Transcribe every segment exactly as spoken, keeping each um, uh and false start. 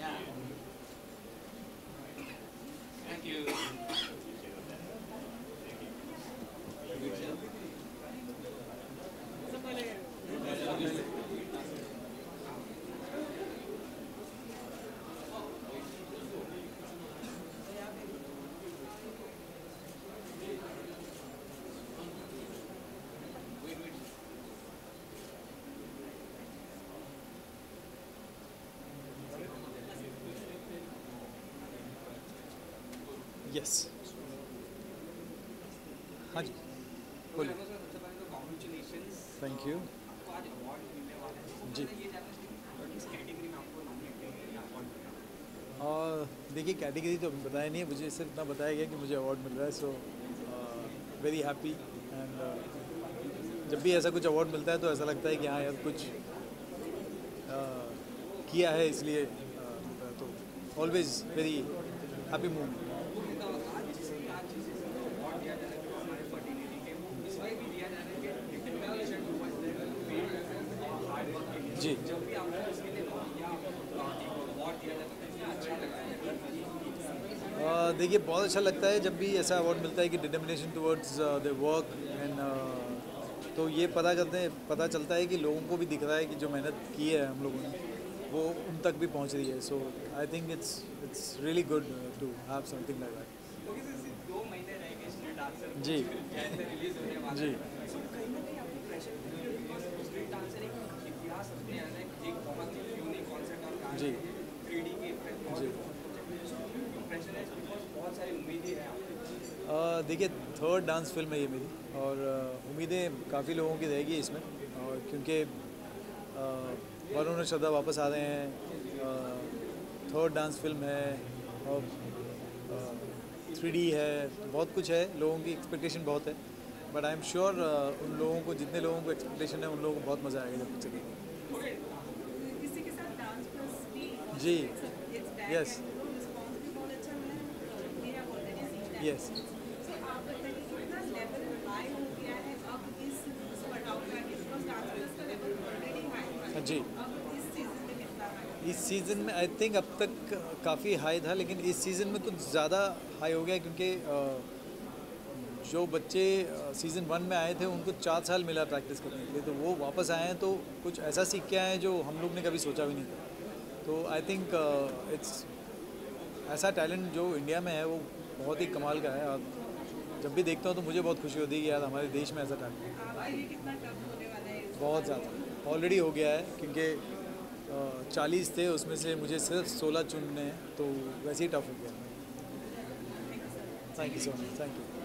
Yes, हाँ जी बोलिए। थैंक यू जी। और देखिए कैटेगरी तो बताया नहीं है, मुझे सिर्फ इतना बताया गया कि मुझे अवार्ड मिल रहा है, सो वेरी हैप्पी। एंड जब भी ऐसा कुछ अवार्ड मिलता है तो ऐसा लगता है कि हाँ यार कुछ uh, किया है, इसलिए uh, मिलता है, तो ऑलवेज वेरी हैप्पी मोमेंट। जी देखिए बहुत अच्छा लगता है जब भी ऐसा अवार्ड मिलता है कि determination towards the work and, तो ये पता करते हैं पता चलता है कि लोगों को भी दिख रहा है कि जो मेहनत की है हम लोगों ने वो उन तक भी पहुंच रही है। So I think it's it's really good to have something like that. जी जी जी जी देखिए थर्ड डांस फिल्म है ये मेरी, और uh, उम्मीदें काफ़ी लोगों की रहेगी इसमें, और क्योंकि वरुण और श्रद्धा वापस आ रहे हैं, थर्ड डांस फिल्म है और थ्री डी है, बहुत कुछ है, लोगों की एक्सपेक्टेशन बहुत है। बट आई एम श्योर उन लोगों को, जितने लोगों को एक्सपेक्टेशन है, उन लोगों को बहुत मज़ा आएगा जब पिक्चर देखेंगे। जी यस यस जी। इस सीज़न में आई थिंक अब तक काफ़ी हाई था, लेकिन इस सीज़न में कुछ ज़्यादा हाई हो गया, क्योंकि जो बच्चे सीज़न वन में आए थे उनको चार साल मिला प्रैक्टिस करने के लिए, तो वो वापस आए हैं तो कुछ ऐसा सीख के आए हैं जो हम लोग ने कभी सोचा भी नहीं था। तो आई थिंक इट्स ऐसा टैलेंट जो इंडिया में है वो बहुत ही कमाल का है, और जब भी देखता हूँ तो मुझे बहुत खुशी होती है कि यार हमारे देश में ऐसा टैलेंट है। बहुत ज़्यादा ऑलरेडी हो गया है, क्योंकि चालीस थे उसमें से मुझे सिर्फ सोलह चुनने हैं, तो वैसे ही टफ हो गया। Thank you so much, thank you.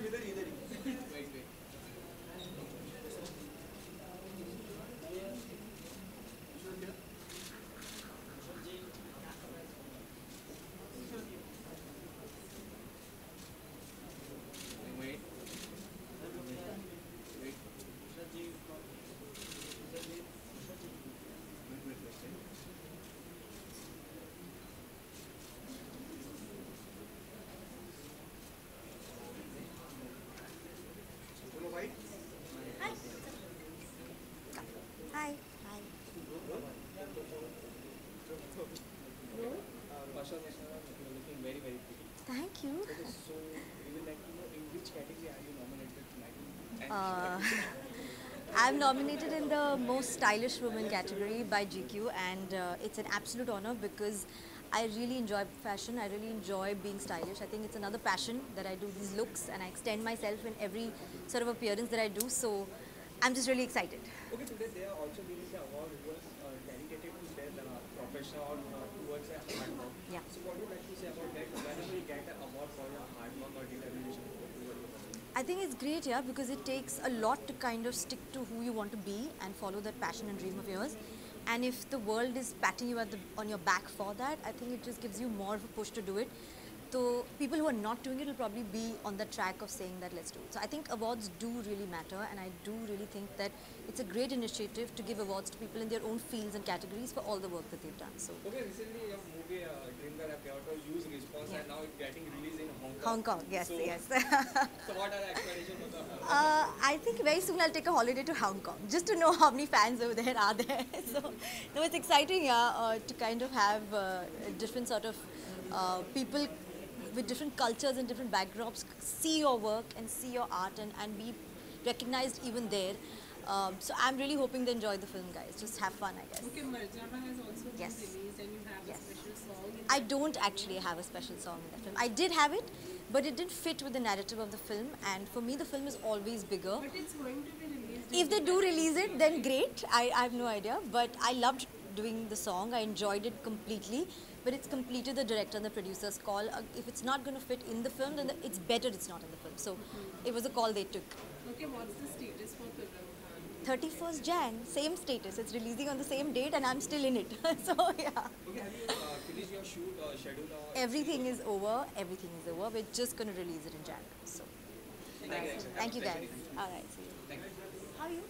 Hi. Hi. Pasha Mishra, you're looking very, very pretty. Thank you. Okay, so we would like to know in which category are you nominated tonight? And Uh, I'm nominated in the most stylish woman category by G Q, and uh, it's an absolute honor because I really enjoy fashion. I really enjoy being stylish. I think it's another passion that I do these looks, and I extend myself in every sort of appearance that I do. So I'm just really excited. okay, today they are also giving the award who was uh, dedicated to their uh, profession or uh, towards their hard work. Yeah. So what would you like to say about that? Whenever you get an award for your hard work or determination, I think it's great, yeah, because it takes a lot to kind of stick to who you want to be and follow that passion and dream of yours. And if the world is patting you at the, on your back for that, I think it just gives you more of a push to do it. So people who are not doing it will probably be on the track of saying that let's do it. So I think awards do really matter, and I do really think that it's a great initiative to give awards to people in their own fields and categories for all the work that they've done. So okay, recently your movie uh, Dream Girl appeared to huge response Yeah. and now it's getting released in Hong Kong. Hong Kong, yes, so, yes. So what are the expectations of the Uh, I think very soon I'll take a holiday to Hong Kong just to know how many fans over there are there. So, no, it's exciting, yeah, uh, to kind of have uh, different sort of uh, people with different cultures and different backdrops see your work and see your art and, and be recognized even there. Um, so I'm really hoping they enjoy the film, guys. Just have fun, I guess. Okay, Marjana has also been Yes. released and you have Yes. a special song. in I that. don't actually have a special song in that film. I did have it, but it didn't fit with the narrative of the film. And for me, the film is always bigger. But it's going to be released. If they do release it, then great. I, I have no idea. But I loved doing the song. I enjoyed it completely. But it's completely the director and the producer's call. Uh, if it's not going to fit in the film, then the, it's better it's not in the film. So it was a call they took. Okay, what's the status for Pilgrim Khan? thirty-first Jan, same status. It's releasing on the same date and I'm still in it. So yeah. Okay, have you uh, finished your shoot or schedule or Everything is over. Everything is over. We're just going to release it in Jan. So Thank you. thank you guys. All right. See you. Thank you. How are you?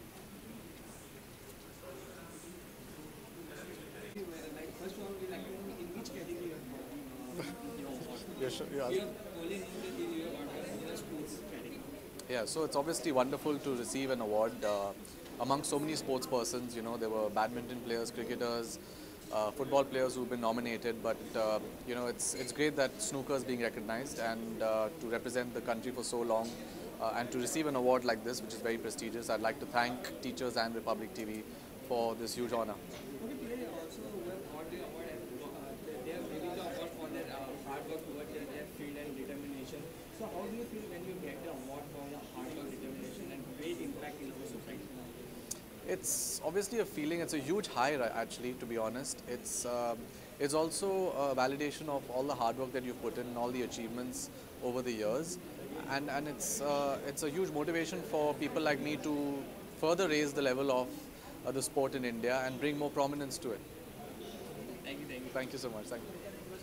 Like, first of all, we like to know in which category you are Yeah, sure. Yeah. only known that you are in the sports category. Yeah, so it's obviously wonderful to receive an award uh, among so many sports persons. You know, there were badminton players, cricketers, uh, football players who've been nominated. But uh, you know, it's it's great that snooker is being recognized and uh, to represent the country for so long uh, and to receive an award like this, which is very prestigious. I'd like to thank teachers and Republic T V for this huge honor. Okay, today also we have got the award and uh, they they have released the award for their uh, hard work towards their, their field and determination. So how do you feel when you get the award for your hard work, determination and great impact in our society? It's obviously a feeling. It's a huge high, ri- actually. To be honest, it's um, it's also a validation of all the hard work that you've put in, all the achievements over the years, and and it's uh, it's a huge motivation for people like me to further raise the level of uh, the sport in India and bring more prominence to it. Thank you, thank you. Thank you so much. Thank you.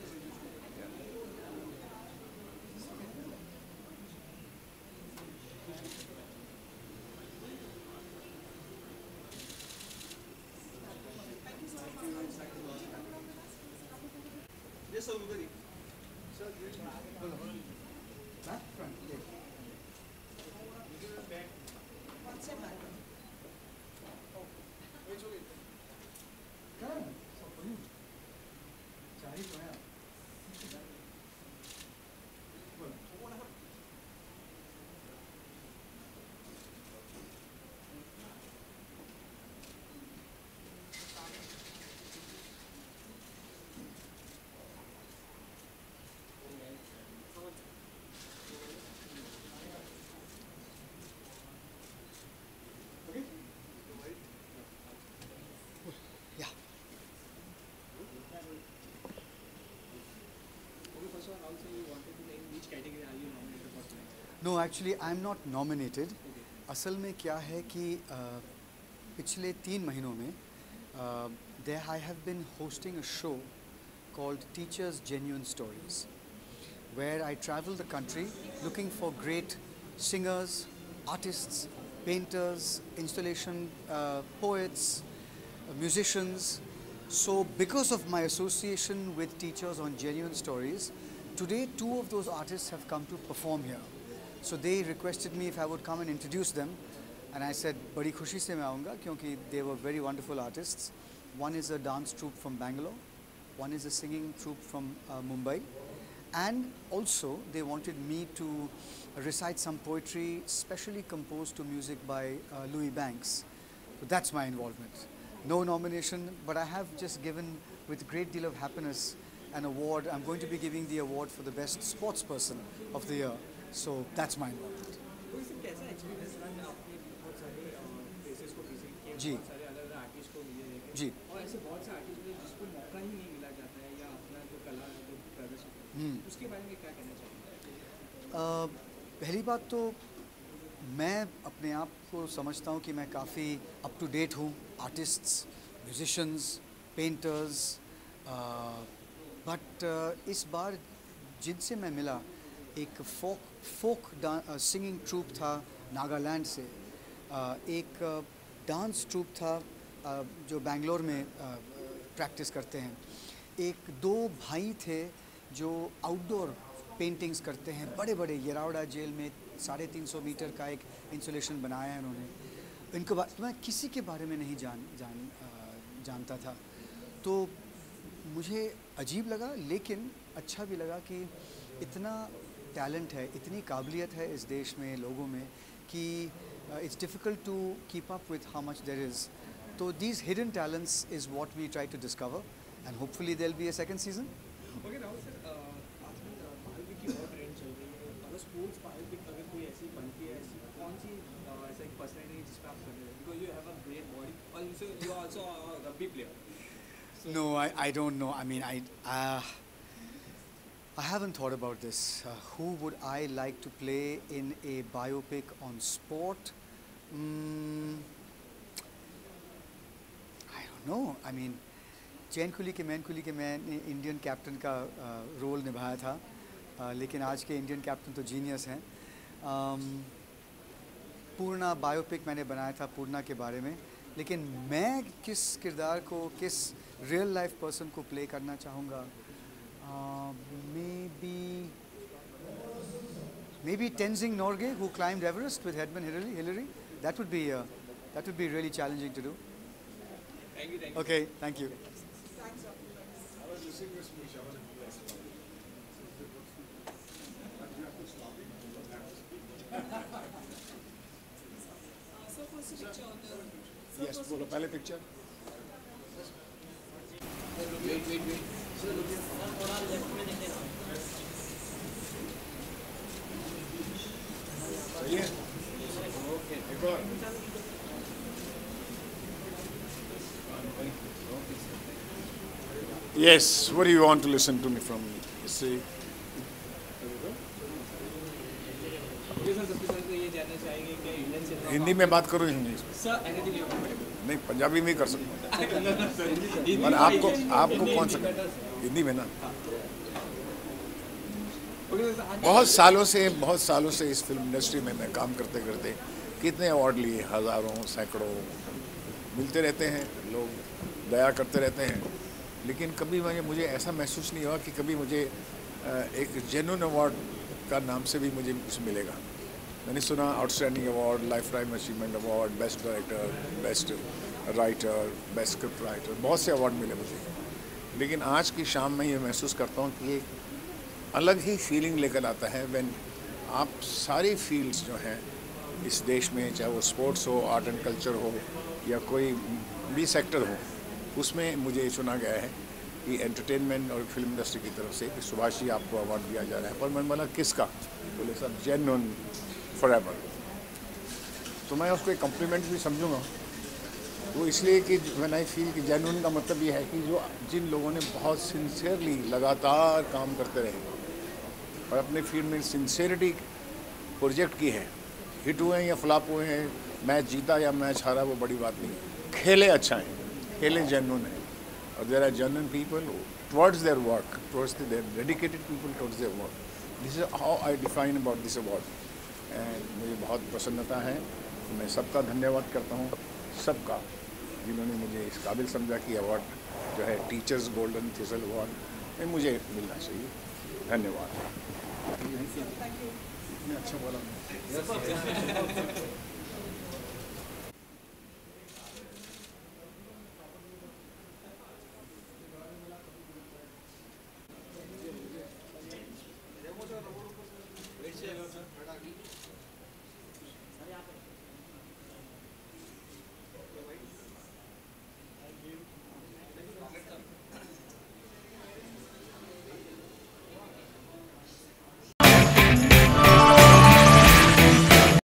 Yes, sir, Udari. Sir, back front. Yes. Yeah. Okay, first of all, also you wanted to know in which category are you nominated for tonight? No actually I am not nominated. असल में क्या है कि uh, पिछले तीन महीनों में there I have been hosting a show called Teachers Genuine Stories, where I travel the country looking for great singers, artists, painters, installation uh, poets, uh, musicians. So because of my association with Teachers on Genuine Stories, today two of those artists have come to perform here. So they requested me if I would come and introduce them, and I said बड़ी खुशी से मैं आऊँगा क्योंकि they were very wonderful artists. One is a dance troupe from Bangalore, one is a singing troupe from uh, Mumbai, and also they wanted me to recite some poetry specially composed to music by uh, Louis Banks. So that's my involvement. No nomination, but I have just given with great deal of happiness an award. I'm going to be giving the award for the best sports person of the year. So that's my involvement. तो इससे कैसा experience रहा आपने बहुत सारे places को visit किए, जी. बहुत सारे अलग अलग आर्टिस्ट को मिले देखे, जी. और ऐसे बहुत से आर्टिस्ट हैं जिसको मौका ही नहीं मिला जाता है या अपना जो कला जो प्रदर्शित करते हैं, उसके बारे में क्या कहना चाहिए? uh, पहली बात तो मैं अपने आप को समझता हूँ कि मैं काफ़ी अप टू डेट हूँ. आर्टिस्ट्स, म्यूजिशंस, पेंटर्स, बट इस बार जिनसे मैं मिला एक फोक फोक सिंगिंग ट्रूप था नागालैंड से, uh, एक डांस uh, ट्रूप था uh, जो बेंगलोर में प्रैक्टिस uh, करते हैं, एक दो भाई थे जो आउटडोर पेंटिंग्स करते हैं, बड़े बड़े येरावड़ा जेल में साढ़े तीन सौ मीटर का एक इंसुलेशन बनाया है उन्होंने. इनको बा, मैं किसी के बारे में नहीं जान जान uh, जानता था, तो मुझे अजीब लगा लेकिन अच्छा भी लगा कि इतना टैलेंट है, इतनी काबिलियत है इस देश में लोगों में कि it's difficult to keep up with how much there is. तो these hidden talents is what we try to discover and hopefully there will be a second season. Okay Rahul sir, आजकल पायलपिक की बहुत ट्रेंड चल रही है. अगर स्पोर्ट्स पायलपिक अगर कोई ऐसी बनती है, ऐसी कौन सी ऐसा एक पर्सनैलिटी जिस पर आप कर रहे हैं, because you have a great body और you are also a rugby player. No, I, I don't know. I mean, I, uh, I haven't thought about this. Uh, who would I like to play in a biopic on sport? Mm, I don't know. I mean, चैन कुली के मैन कुली के मैंने Indian captain का role निभाया था, uh, लेकिन आज के इंडियन कैप्टन तो जीनियस हैं. um, पूर्णा बायोपिक मैंने बनाया था पूर्णा के बारे में, लेकिन मैं किस किरदार को, किस रियल लाइफ पर्सन को प्ले करना चाहूँगा, maybe maybe Tenzing Norgay who climbed Everest with Edmund Hillary Hillary that would be that would be really challenging to do. Thank you. Thank you. Okay, thank you. Yes, बोलो पहले picture. Wait wait wait सही है. एक और. Yes, what do you want to listen to me from? See. ये जानना चाहेंगे कि इंडियन सिनेमा हिंदी में बात करो हिंदी में. Sir anything you want. नहीं, पंजाबी में ही कर सकता हूँ. पर आपको आपको कौन सा हिंदी में ना. बहुत सालों से बहुत सालों से इस फिल्म इंडस्ट्री में मैं काम करते करते कितने अवार्ड लिए, हज़ारों सैकड़ों मिलते रहते हैं, लोग दया करते रहते हैं, लेकिन कभी मुझे मुझे ऐसा महसूस नहीं हुआ कि कभी मुझे एक जेन्युइन अवार्ड का नाम से भी मुझे कुछ मिलेगा. मैंने सुना outstanding award, life time achievement award, best director, best writer, best script writer, बहुत से अवार्ड मिले मुझे, लेकिन आज की शाम में ये महसूस करता हूँ कि एक अलग ही फीलिंग लेकर आता है व्हेन आप सारी फील्ड्स जो हैं इस देश में, चाहे वो स्पोर्ट्स हो, आर्ट एंड कल्चर हो या कोई भी सेक्टर हो, उसमें मुझे चुना गया है कि एंटरटेनमेंट और फिल्म इंडस्ट्री की तरफ से कि सुभाष जी आपको अवार्ड दिया जा रहा है. पर मैंने बोला किसका? बोले सब जेन्युइन फॉरएवर. तो मैं उसको एक कम्प्लीमेंट भी समझूंगा. वो इसलिए कि व्हेन आई फील कि जेन्युइन का मतलब ये है कि जो जिन लोगों ने बहुत सिंसियरली लगातार काम करते रहे और अपने फील्ड में सिंसियरिटी प्रोजेक्ट की है। हिट हुए हैं या फ्लॉप हुए हैं, मैच जीता या मैच हारा, वो बड़ी बात नहीं है। खेले अच्छा है, खेले जेन्युइन है, और there are genuine people towards their work, towards their dedicated people towards their work. This is how I define about this award. And मुझे बहुत प्रसन्नता है। मैं सबका धन्यवाद करता हूँ, सबका, जिन्होंने मुझे इस काबिल समझा कि अवार्ड जो है टीचर्स गोल्डन थिसल अवार्ड में मुझे मिलना चाहिए। धन्यवाद। अच्छा बोला।